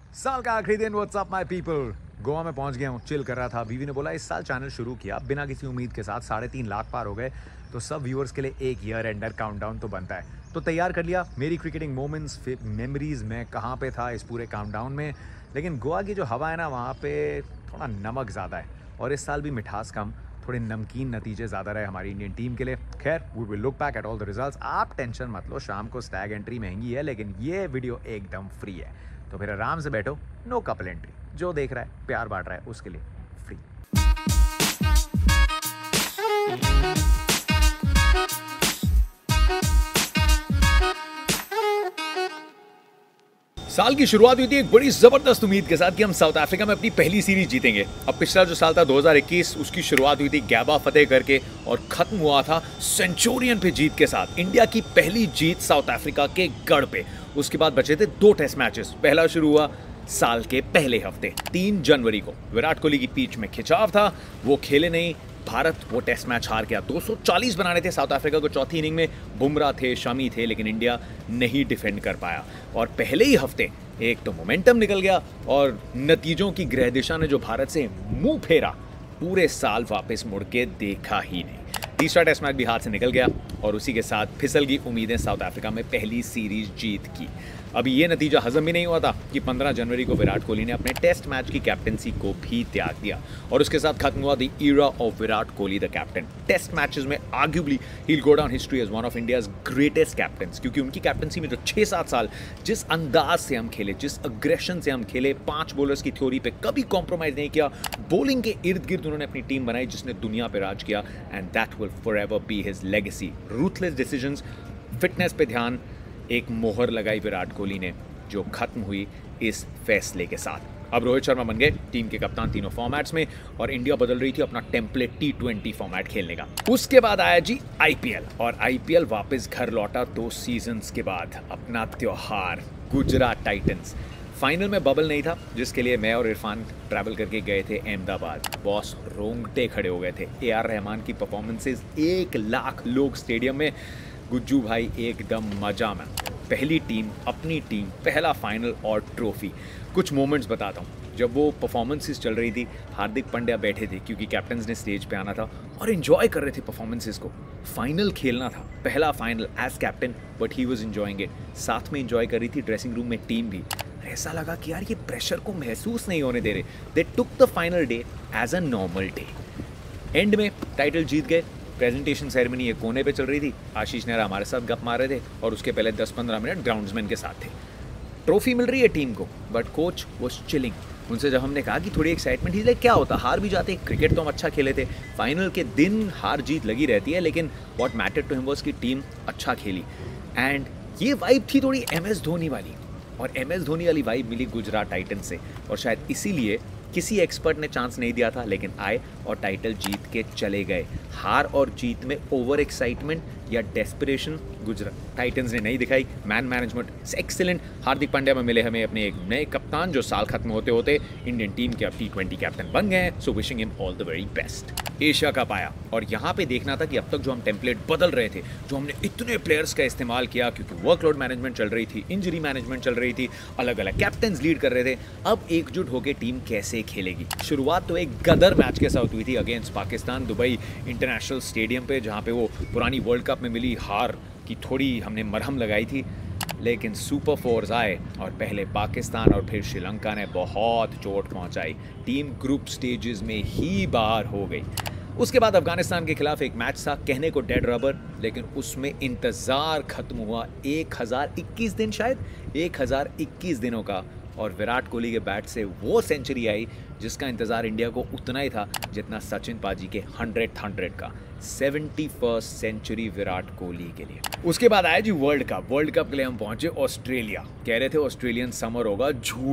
साल का आखिरी दिन। What's up my people. Goa में पहुंच गया हूँ, चिल कर रहा था। बीवी ने बोला इस साल चैनल शुरू किया बिना किसी उम्मीद के साथ, 3.5 लाख पार हो गए तो सब व्यूअर्स के लिए एक ईयर एंडर काउंटडाउन तो बनता है। तो तैयार कर लिया मेरी क्रिकेटिंग मोमेंट्स, मेमोरीज। मैं कहाँ पे था इस पूरे काउंटडाउन में, लेकिन गोवा की जो हवा है ना, वहाँ पे थोड़ा नमक ज़्यादा है और इस साल भी मिठास कम, थोड़े नमकीन नतीजे ज़्यादा रहे हमारी इंडियन टीम के लिए। खैर, we will look back at all the results. आप टेंशन मत लो, शाम को स्टैग एंट्री महंगी है लेकिन ये वीडियो एकदम फ्री है, तो फिर आराम से बैठो। नो कपल एंट्री, जो देख रहा है प्यार बांट रहा है उसके लिए फ्री। साल की शुरुआत हुई थी एक बड़ी जबरदस्त उम्मीद के साथ कि हम साउथ अफ्रीका में अपनी पहली सीरीज जीतेंगे। अब पिछला जो साल था 2021, उसकी शुरुआत हुई थी गैबा फतेह करके और खत्म हुआ था सेंचुरियन पे जीत के साथ। इंडिया की पहली जीत साउथ अफ्रीका के गढ़ पे। उसके बाद बचे थे 2 टेस्ट मैचेस। पहला शुरू हुआ साल के पहले हफ्ते 3 जनवरी को। विराट कोहली की पिच में खिंचाव था, वो खेले नहीं। भारत वो टेस्ट मैच हार गया। 240 बनाने थे साउथ अफ्रीका को चौथी इनिंग में। बुमराह थे, शमी थे, लेकिन इंडिया नहीं डिफेंड कर पाया। और पहले ही हफ्ते एक तो मोमेंटम निकल गया और नतीजों की ग्रह दिशा ने जो भारत से मुंह फेरा, पूरे साल वापस मुड़ के देखा ही नहीं। तीसरा टेस्ट मैच भी हाथ से निकल गया और उसी के साथ फिसल गई उम्मीदें साउथ अफ्रीका में पहली सीरीज जीत की। अभी ये नतीजा हजम भी नहीं हुआ था कि 15 जनवरी को विराट कोहली ने अपने टेस्ट मैच की कैप्टनसी को भी त्याग दिया और उसके साथ खत्म हुआ the era of Virat Kohli the captain. Test matches में arguably he will go down history as one of India's greatest captains, क्योंकि उनकी कैप्टनसी में जो 6-7 साल जिस अंदाज से हम खेले, जिस अग्रेशन से हम खेले, 5 बॉलर्स की थ्योरी पे कभी कॉम्प्रोमाइज नहीं किया। बॉलिंग के इर्द गिर्द उन्होंने अपनी टीम बनाई जिसने दुनिया पे राज किया, and that will forever be his legacy. Ruthless decisions, fitness पे ध्यान, एक मोहर लगाई विराट कोहली ने जो खत्म हुई इस फैसले के साथ। अब रोहित शर्मा बन गए टीम के कप्तान तीनों फॉर्मेट्स में और इंडिया बदल रही थी अपना टेम्पलेट T20 फॉर्मेट खेलने का। उसके बाद आया जी IPL और IPL वापस घर लौटा 2 सीजन्स के बाद। अपना त्योहार गुजरात टाइटंस। फाइनल में बबल नहीं था जिसके लिए मैं और इरफान ट्रैवल करके गए थे अहमदाबाद। बॉस रोंगटे खड़े हो गए थे। AR रहमान की परफॉर्मेंसेज, 1 लाख लोग स्टेडियम में। गुज्जू भाई एकदम मजा में। पहली टीम, अपनी टीम, पहला फाइनल और ट्रॉफी। कुछ मोमेंट्स बताता हूँ। जब वो परफॉर्मेंसेस चल रही थी, हार्दिक पांड्या बैठे थे क्योंकि कैप्टन्स ने स्टेज पे आना था और एंजॉय कर रहे थे परफॉर्मेंसेस को। फाइनल खेलना था, पहला final as captain, but he was enjoying it. साथ में एंजॉय कर रही थी ड्रेसिंग रूम में टीम भी। ऐसा लगा कि यार ये प्रेशर को महसूस नहीं होने दे रहे। They took the final day as a normal day. End में टाइटल जीत गए। प्रेजेंटेशन सेरेमनी एक कोने पे चल रही थी। आशीष नेहरा हमारे साथ गप मार रहे थे और उसके पहले 10-15 मिनट ग्राउंड्समैन के साथ थे। ट्रॉफी मिल रही है टीम को, बट कोच वाज चिलिंग। उनसे जब हमने कहा कि थोड़ी एक्साइटमेंट ही, क्या होता, हार भी जाते, क्रिकेट तो हम अच्छा खेले थे। फाइनल के दिन हार जीत लगी रहती है, लेकिन what matter to him was कि टीम अच्छा खेली। एंड ये वाइब थी थोड़ी MS धोनी वाली, और MS धोनी वाली वाइब मिली गुजरात टाइटंस से। और शायद इसीलिए किसी एक्सपर्ट ने चांस नहीं दिया था, लेकिन आए और टाइटल जीत के चले गए। हार और जीत में ओवर एक्साइटमेंट या डेस्परेशन गुजरात टाइटंस ने नहीं दिखाई। Man management excellent. Hardik Pandya में मिले हमें अपने एक नए कप्तान जो साल खत्म होते होते इंडियन टीम के अब T20 कैप्टन बन गए हैं। So wishing him all the very best. Asia cup आया और यहाँ पे देखना था कि अब तक जो हम टेम्पलेट बदल रहे थे, जो हमने इतने प्लेयर्स का इस्तेमाल किया क्योंकि वर्कलोड मैनेजमेंट चल रही थी, इंजरी मैनेजमेंट चल रही थी, अलग अलग कैप्टन्स लीड कर रहे थे, अब एकजुट होकर टीम कैसे खेलेगी। शुरुआत तो एक गदर मैच के साथ हुई थी against Pakistan, Dubai international stadium पे, जहाँ पे वो पुरानी वर्ल्ड कप में मिली हार की थोड़ी हमने मरहम लगाई थी। लेकिन सुपर 4 आए और पहले पाकिस्तान और फिर श्रीलंका ने बहुत चोट पहुंचाई। टीम ग्रुप स्टेजेस में ही बाहर हो गई। उसके बाद अफगानिस्तान के खिलाफ एक मैच था, कहने को डेड रबर, लेकिन उसमें इंतज़ार खत्म हुआ 1021 दिन, शायद 1021 दिनों का। और विराट कोहली के बैट से वो सेंचुरी आई जिसका इंतज़ार इंडिया को उतना ही था जितना सचिन पाजी के 100 का। 71st सेंचुरी विराट कोहली के लिए। उसके बाद आया जी वर्ल्ड कप। वर्ल्ड कप के लिए हम पहुंचे ऑस्ट्रेलिया। कह रहे थे ऑस्ट्रेलियन समर होगा,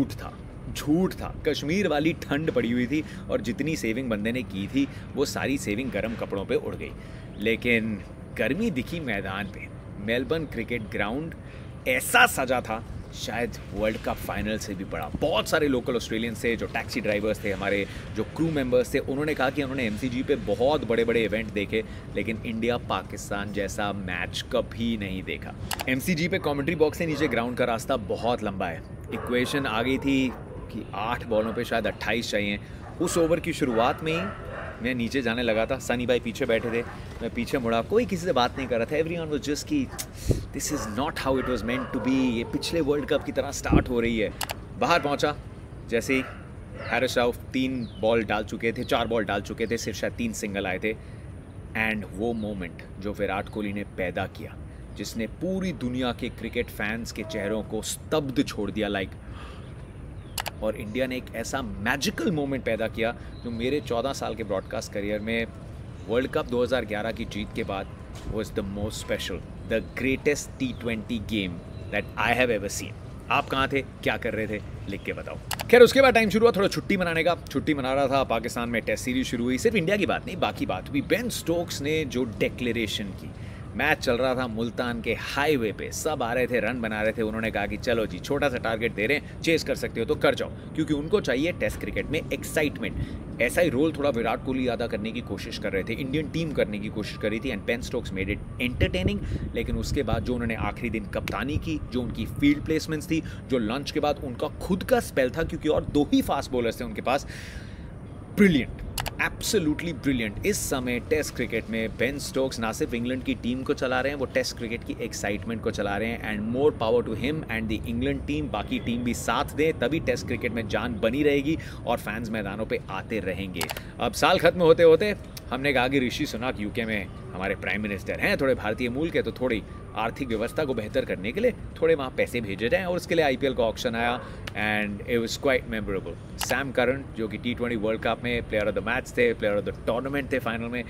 झूठ था। कश्मीर वाली ठंड पड़ी हुई थी और जितनी सेविंग बंदे ने की थी वो सारी सेविंग गर्म कपड़ों पे उड़ गई। लेकिन गर्मी दिखी मैदान पे। मेलबर्न क्रिकेट ग्राउंड ऐसा सजा था शायद वर्ल्ड कप फाइनल से भी बड़ा। बहुत सारे लोकल ऑस्ट्रेलियंस थे, जो टैक्सी ड्राइवर्स थे, हमारे जो क्रू मेंबर्स थे, उन्होंने कहा कि उन्होंने MCG पे बहुत बड़े बड़े इवेंट देखे लेकिन इंडिया पाकिस्तान जैसा मैच कभी नहीं देखा। MCG पे कमेंट्री बॉक्स से नीचे ग्राउंड का रास्ता बहुत लंबा है। इक्वेशन आ गई थी कि 8 बॉलों पे शायद 28 चाहिए। उस ओवर की शुरुआत में ही मैं नीचे जाने लगा था, सनी भाई पीछे बैठे थे, मैं पीछे मुड़ा, कोई किसी से बात नहीं कर रहा था। एवरीवन वाज जस्ट कि this is not how it was meant to be, ये पिछले वर्ल्ड कप की तरह स्टार्ट हो रही है। बाहर पहुंचा जैसे ही हैरिस राउफ 3 बॉल डाल चुके थे, 4 बॉल डाल चुके थे, सिर्फ शायद 3 सिंगल आए थे। एंड वो मोमेंट जो विराट कोहली ने पैदा किया, जिसने पूरी दुनिया के क्रिकेट फैंस के चेहरों को स्तब्ध छोड़ दिया और इंडिया ने एक ऐसा मैजिकल मोमेंट पैदा किया जो मेरे 14 साल के ब्रॉडकास्ट करियर में वर्ल्ड कप 2011 की जीत के बाद was the most special, the greatest T20 game that I have ever seen. आप कहाँ थे, क्या कर रहे थे, लिख के बताओ। खैर उसके बाद टाइम शुरू हुआ थोड़ा छुट्टी मनाने का। छुट्टी मना रहा था, पाकिस्तान में टेस्ट सीरीज शुरू हुई। सिर्फ इंडिया की बात नहीं, बाकी बात भी। बेन स्टोक्स ने जो डिक्लेरेशन की, मैच चल रहा था मुल्तान के हाईवे पे, सब आ रहे थे, रन बना रहे थे। उन्होंने कहा कि चलो जी, छोटा सा टारगेट दे रहे हैं, चेस कर सकते हो तो कर जाओ, क्योंकि उनको चाहिए टेस्ट क्रिकेट में एक्साइटमेंट। ऐसा ही रोल थोड़ा विराट कोहली अदा करने की कोशिश कर रहे थे, इंडियन टीम करने की कोशिश कर रही थी, and Ben Stokes made it entertaining. लेकिन उसके बाद जो उन्होंने आखिरी दिन कप्तानी की, जो उनकी फील्ड प्लेसमेंट्स थी, जो लंच के बाद उनका खुद का स्पेल था, क्योंकि और 2 ही फास्ट बॉलर्स थे उनके पास, ब्रिलियंट, एब्सोल्युटली ब्रिलियंट। इस समय टेस्ट क्रिकेट में बेन स्टोक्स ना सिर्फ इंग्लैंड की टीम को चला रहे हैं, वो टेस्ट क्रिकेट की एक्साइटमेंट को चला रहे हैं। And more power to him and the England team. बाकी टीम भी साथ दे, तभी टेस्ट क्रिकेट में जान बनी रहेगी और फैंस मैदानों पे आते रहेंगे। अब साल खत्म होते होते हमने कहा कि ऋषि सुनक यूके में हमारे प्राइम मिनिस्टर हैं, थोड़े भारतीय मूल के, तो थोड़ी आर्थिक व्यवस्था को बेहतर करने के लिए थोड़े वहाँ पैसे भेजे जाएँ, और उसके लिए IPL का ऑक्शन आया and it was quite memorable. Sam Curran जो कि T20 वर्ल्ड कप में प्लेयर ऑफ द मैच थे, प्लेयर ऑफ द टूर्नामेंट थे फाइनल में,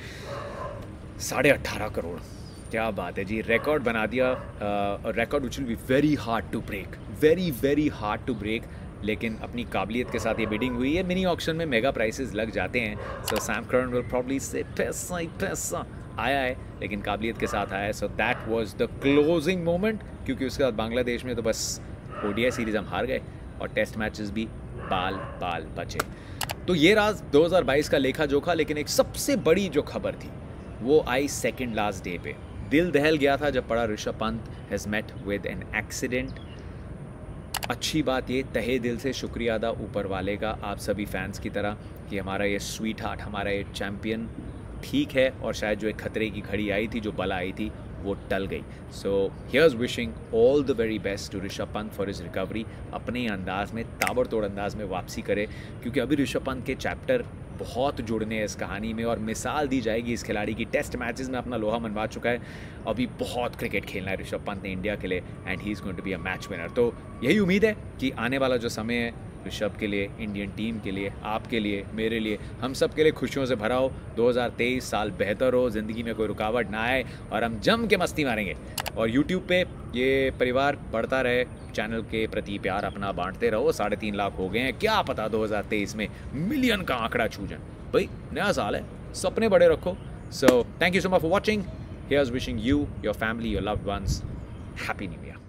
18.5 करोड़, क्या बात है जी, रिकॉर्ड बना दिया। Record which will be very hard to break, very very hard to break. लेकिन अपनी काबिलियत के साथ ये बिडिंग हुई है। मिनी ऑक्शन में मेगा प्राइसेस लग जाते हैं, so Sam Curran will probably से पैसा ही पैसा आया है, लेकिन काबिलियत के साथ आया है। So that was the closing moment, क्योंकि उसके बाद बांग्लादेश में तो बस ODI सीरीज़ हम हार गए और टेस्ट मैचेस भी बाल बाल बचे। तो ये राज 2022 का लेखा जोखा। लेकिन एक सबसे बड़ी जो खबर थी वो आई सेकेंड लास्ट डे पे। दिल दहल गया था जब पढ़ा Rishabh Pant has met with an accident. अच्छी बात ये, तहे दिल से शुक्रिया अदा ऊपर वाले का, आप सभी फैंस की तरह, कि हमारा ये स्वीट हार्ट, हमारा ये चैम्पियन ठीक है, और शायद जो एक खतरे की घड़ी आई थी, जो बला आई थी, वो टल गई। So here's wishing all the very best to Rishabh Pant for his recovery. अपने अंदाज में, ताबड़तोड़ अंदाज में वापसी करे, क्योंकि अभी ऋषभ पंत के चैप्टर बहुत जुड़ने हैं इस कहानी में, और मिसाल दी जाएगी इस खिलाड़ी की। टेस्ट मैचेस में अपना लोहा मनवा चुका है, अभी बहुत क्रिकेट खेलना है ऋषभ पंत ने इंडिया के लिए, and he is going to be a match winner. तो यही उम्मीद है कि आने वाला जो समय है ऋषभ के लिए, इंडियन टीम के लिए, आपके लिए, मेरे लिए, हम सब के लिए खुशियों से भरा हो। 2023 साल बेहतर हो, ज़िंदगी में कोई रुकावट ना आए, और हम जम के मस्ती मारेंगे। और YouTube पे ये परिवार बढ़ता रहे, चैनल के प्रति प्यार अपना बांटते रहो। 3.5 लाख हो गए हैं, क्या पता 2023 में मिलियन का आंकड़ा छू जाए। भाई नया साल है, सपने बड़े रखो। So thank you so much for watching. Here's wishing you, your family, your loved ones happy new year.